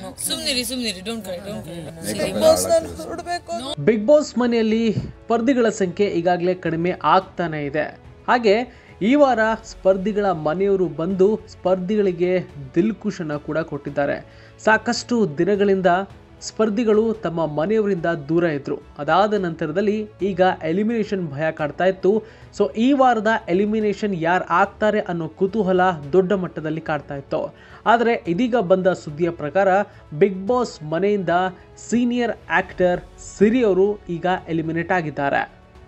Big boss ಮನೆಯಲ್ಲಿ ಸ್ಪರ್ಧಿಗಳ ಸಂಖ್ಯೆ ಈಗಾಗಲೇ ಕಡಿಮೆ ಆಗ್ತಾನೆ ಇದೆ. ಹಾಗೆ ಈ ವಾರ ಸ್ಪರ್ಧಿಗಳ ಮನೆಯವರು ಬಂದು ಸ್ಪರ್ಧಿಗಳಿಗೆ ದಿಲ್ಖುಷನ್ನ ಕೂಡ ಕೊಟ್ಟಿದ್ದಾರೆ. ಸಾಕಷ್ಟು ದಿನಗಳಿಂದ ಸ್ಪರ್ಧಿಗಳು ತಮ್ಮ ಮನೆಯವರಿಂದ ದೂರ ಇದ್ರು. ಅದಾದ ನಂತರದಲ್ಲಿ ಈಗ ಎಲಿಮಿನೇಷನ್ ಭಯ ಕಾಡ್ತಾ ಇತ್ತು. ಸೊ ಈ ವಾರದ ಎಲಿಮಿನೇಷನ್ ಯಾರು ಆಗ್ತಾರೆ ಅನ್ನೋ ಕುತೂಹಲ ದೊಡ್ಡ ಮಟ್ಟದಲ್ಲಿ ಕಾಡ್ತಾ ಇತ್ತು. ಆದರೆ ಇದೀಗ ಬಂದ ಸುದ್ದಿಯ ಪ್ರಕಾರ ಬಿಗ್ ಬಾಸ್ ಮನೆಯಿಂದ ಸೀನಿಯರ್ ಆಕ್ಟರ್ ಸಿರಿ ಅವರು ಈಗ ಎಲಿಮಿನೇಟ್ ಆಗಿದ್ದಾರೆ.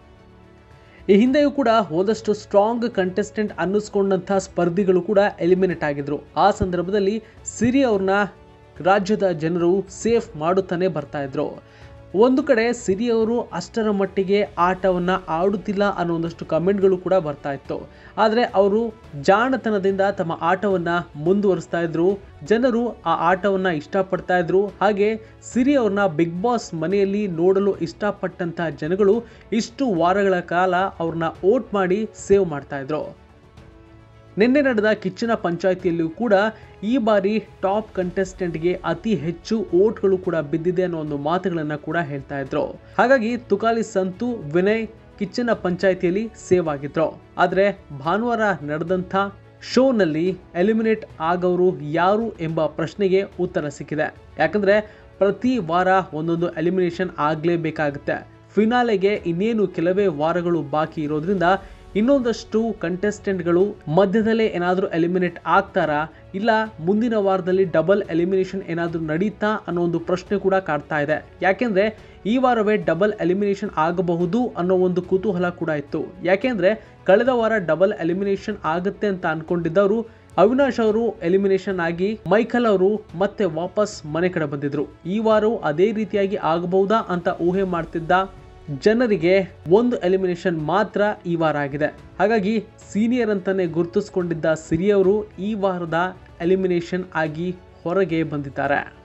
ಈ ಹಿಂದೆಯೂ ಕೂಡ ಒಂದಷ್ಟು ಸ್ಟ್ರಾಂಗ್ ಕಂಟೆಸ್ಟೆಂಟ್ ಅನ್ನಿಸ್ಕೊಂಡಂಥ ಸ್ಪರ್ಧಿಗಳು ಕೂಡ ಎಲಿಮಿನೇಟ್ ಆಗಿದ್ರು. ಆ ಸಂದರ್ಭದಲ್ಲಿ ಸಿರಿ ಅವ್ರನ್ನ ರಾಜ್ಯದ ಜನರು ಸೇಫ್ ಮಾಡುತ್ತಾನೆ ಬರ್ತಾ ಇದ್ರು. ಒಂದು ಕಡೆ ಸಿರಿ ಅವರು ಅಷ್ಟರ ಮಟ್ಟಿಗೆ ಆಟವನ್ನು ಆಡುತ್ತಿಲ್ಲ ಅನ್ನೋ ಒಂದಷ್ಟು ಕಮೆಂಟ್ಗಳು ಕೂಡ ಬರ್ತಾ ಇತ್ತು. ಆದರೆ ಅವರು ಜಾಣತನದಿಂದ ತಮ್ಮ ಆಟವನ್ನು ಮುಂದುವರಿಸ್ತಾ ಇದ್ರು. ಜನರು ಆ ಆಟವನ್ನು ಇಷ್ಟಪಡ್ತಾ ಇದ್ರು. ಹಾಗೆ ಸಿರಿ ಅವ್ರನ್ನ ಬಿಗ್ ಬಾಸ್ ಮನೆಯಲ್ಲಿ ನೋಡಲು ಇಷ್ಟಪಟ್ಟಂಥ ಜನಗಳು ಇಷ್ಟು ವಾರಗಳ ಕಾಲ ಅವ್ರನ್ನ ವೋಟ್ ಮಾಡಿ ಸೇವ್ ಮಾಡ್ತಾ ಇದ್ರು. ನಿನ್ನೆ ನಡೆದ ಕಿಚ್ಚನ ಪಂಚಾಯಿತಿಯಲ್ಲೂ ಕೂಡ ಈ ಬಾರಿ ಟಾಪ್ ಕಂಟೆಸ್ಟೆಂಟ್ಗೆ ಅತಿ ಹೆಚ್ಚು ವೋಟ್ಗಳು ಕೂಡ ಬಿದ್ದಿದೆ ಅನ್ನೋ ಒಂದು ಮಾತುಗಳನ್ನು ಕೂಡ ಹೇಳ್ತಾ ಇದ್ರು. ಹಾಗಾಗಿ ತುಕಾಲಿ ಸಂತು, ವಿನಯ್ ಕಿಚ್ಚನ ಪಂಚಾಯಿತಿಯಲ್ಲಿ ಸೇವ್ ಆಗಿದ್ರು. ಆದರೆ ಭಾನುವಾರ ನಡೆದಂಥ ಶೋನಲ್ಲಿ ಎಲಿಮಿನೇಟ್ ಆಗೋರು ಯಾರು ಎಂಬ ಪ್ರಶ್ನೆಗೆ ಉತ್ತರ ಸಿಕ್ಕಿದೆ. ಯಾಕಂದ್ರೆ ಪ್ರತಿ ವಾರ ಒಂದೊಂದು ಎಲಿಮಿನೇಷನ್ ಆಗಲೇಬೇಕಾಗುತ್ತೆ. ಫಿನಾಲೆಗೆ ಇನ್ನೇನು ಕೆಲವೇ ವಾರಗಳು ಬಾಕಿ ಇರೋದ್ರಿಂದ ಇನ್ನೊಂದಷ್ಟು ಕಂಟೆಸ್ಟೆಂಟ್ಗಳು ಮಧ್ಯದಲ್ಲೇ ಏನಾದರೂ ಎಲಿಮಿನೇಟ್ ಆಗ್ತಾರಾ, ಇಲ್ಲ ಮುಂದಿನ ವಾರದಲ್ಲಿ ಡಬಲ್ ಎಲಿಮಿನೇಷನ್ ಏನಾದರೂ ನಡೀತಾ ಅನ್ನೋ ಒಂದು ಪ್ರಶ್ನೆ ಕೂಡ ಕಾಡ್ತಾ ಇದೆ. ಯಾಕೆಂದ್ರೆ ಈ ವಾರವೇ ಡಬಲ್ ಎಲಿಮಿನೇಷನ್ ಆಗಬಹುದು ಅನ್ನೋ ಒಂದು ಕುತೂಹಲ ಕೂಡ ಇತ್ತು. ಯಾಕೆಂದ್ರೆ ಕಳೆದ ವಾರ ಡಬಲ್ ಎಲಿಮಿನೇಷನ್ ಆಗುತ್ತೆ ಅಂತ ಅನ್ಕೊಂಡಿದ್ದವರು ಅವಿನಾಶ್ ಅವರು ಎಲಿಮಿನೇಷನ್ ಆಗಿ ಮೈಕಲ್ ಅವರು ಮತ್ತೆ ವಾಪಸ್ ಮನೆ ಕಡೆ ಬಂದಿದ್ರು. ಈ ವಾರವೂ ಅದೇ ರೀತಿಯಾಗಿ ಆಗಬಹುದಾ ಅಂತ ಊಹೆ ಮಾಡ್ತಿದ್ದ ಜನರಿಗೆ ಒಂದು ಎಲಿಮಿನೇಷನ್ ಮಾತ್ರ ಈ ವಾರ ಆಗಿದೆ. ಹಾಗಾಗಿ ಸೀನಿಯರ್ ಅಂತಾನೆ ಗುರುತಿಸಿಕೊಂಡಿದ್ದ ಸಿರಿ ಅವರು ಈ ವಾರದ ಎಲಿಮಿನೇಷನ್ ಆಗಿ ಹೊರಗೆ ಬಂದಿದ್ದಾರೆ.